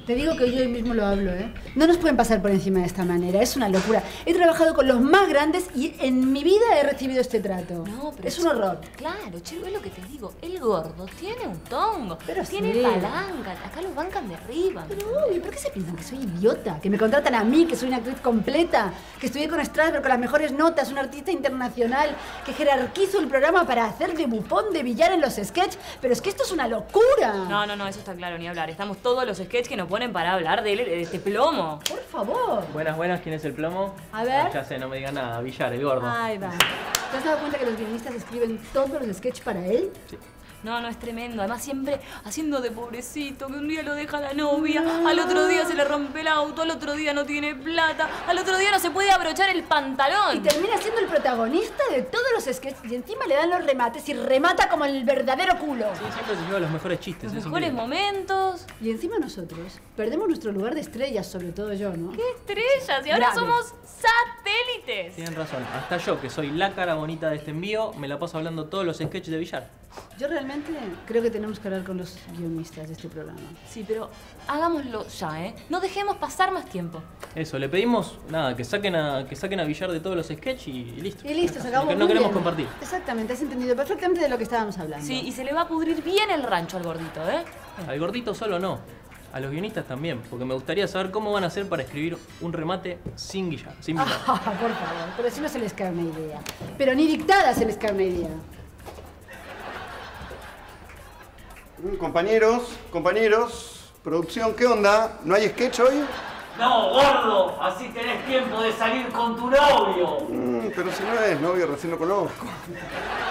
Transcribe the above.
Te digo que yo hoy mismo lo hablo, ¿eh? No nos pueden pasar por encima de esta manera, es una locura. He trabajado con los más grandes y en mi vida he recibido este trato. No, pero es un horror. Claro, Chelo, es lo que te digo. El gordo tiene un tongo, pero tiene sí. palanca. Acá los bancan de arriba. Pero, uy, ¿por qué se piensan que soy idiota? Que me contratan a mí, que soy una actriz completa, que estudié con Strasberg con las mejores notas, una artista internacional, que jerarquizo el programa para hacer de bufón de villano en los sketches. Pero es que esto es una locura. No, eso está claro, ni hablar. Estamos todos los sketches que nos ponen para hablar de este plomo. Por favor. Buenas, ¿quién es el plomo? A ver. Ya sé, no me digan nada, Villar, el gordo. Ahí va. ¿Te has dado cuenta que los guionistas escriben todos los sketches para él? Sí. No, es tremendo. Además siempre haciendo de pobrecito, que un día lo deja la novia, al otro día se le rompe el auto, al otro día no tiene plata, al otro día no se puede abrochar el pantalón. Y termina siendo el protagonista de todos los sketches y encima le dan los remates y remata como el verdadero culo. Sí, siempre se lleva los mejores chistes. Los mejores momentos. Y encima nosotros perdemos nuestro lugar de estrellas, sobre todo yo, ¿no? ¡Qué estrellas! Y ahora Grave. somos satélites. Tienen razón, hasta yo, que soy la cara bonita de este envío, me la paso hablando todos los sketches de Villar. Yo realmente creo que tenemos que hablar con los guionistas de este programa. Sí, pero hagámoslo ya, ¿eh? No dejemos pasar más tiempo. Eso, le pedimos, nada, que saquen a Villar de todos los sketches y listo. Y listo, se acabó. No Muy queremos bien. compartir. Exactamente, has entendido perfectamente de lo que estábamos hablando. Sí, y se le va a pudrir bien el rancho al gordito, ¿eh? Al gordito solo no, a los guionistas también, porque me gustaría saber cómo van a hacer para escribir un remate sin Villar, sin Villar. Ah, por favor, pero si no se les cae una idea. Pero ni dictada se les cae una idea. Compañeros, producción, ¿qué onda? ¿No hay sketch hoy? No, gordo, así tenés tiempo de salir con tu novio. Pero si no es novio, recién lo conozco.